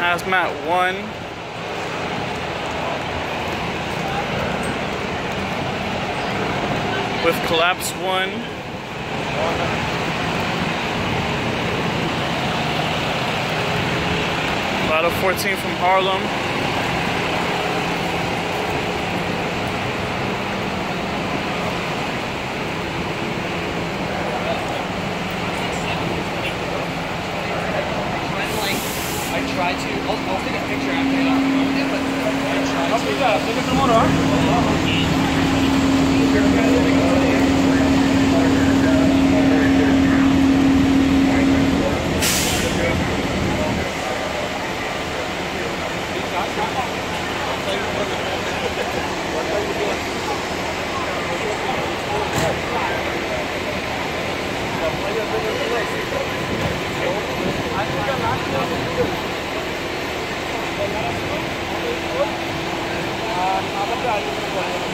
Hazmat 1. With Collapse 1. Lotto 14 from Harlem. I try to. I'll take a picture after I upload it, but I try to. Take it tomorrow, Apa